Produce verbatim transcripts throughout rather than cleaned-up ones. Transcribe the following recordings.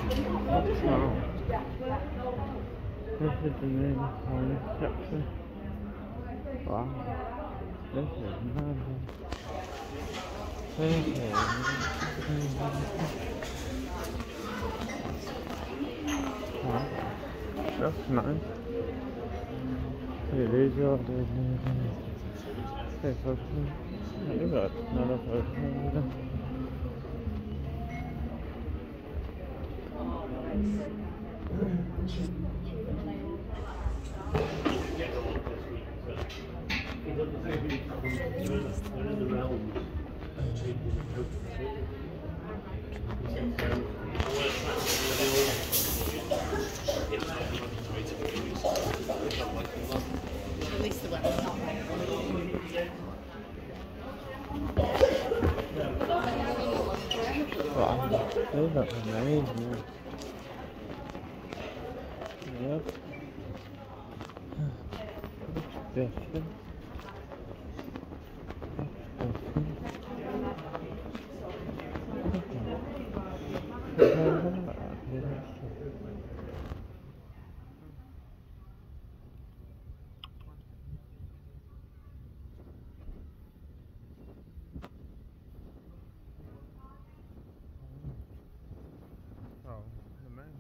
Oh, this is the main one section. Wow, this is amazing. This is wow, that's nice. It is all the Hey, folks, look at another person. At least the weather's not Wow, these are amazing. Yep. This is Oh, the man.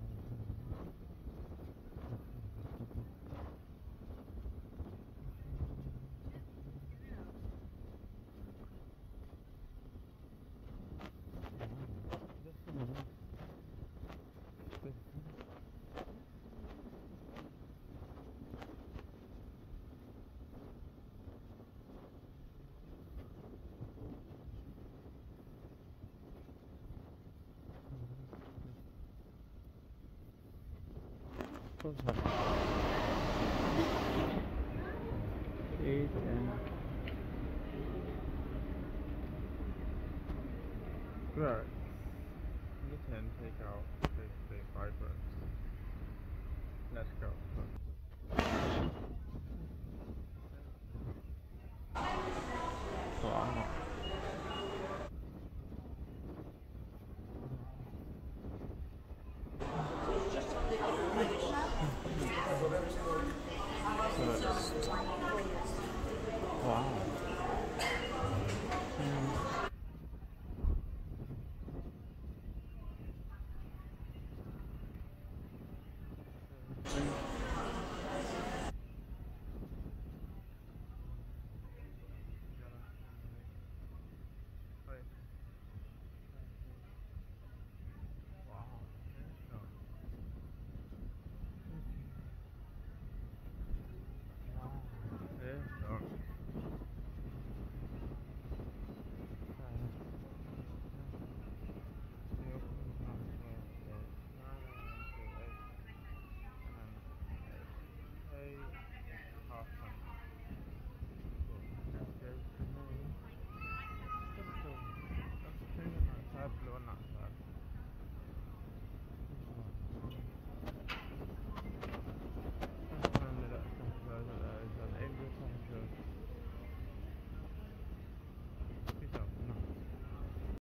Eight and right. You can take out basically five birds. Let's go. Wow. Wow. Hey.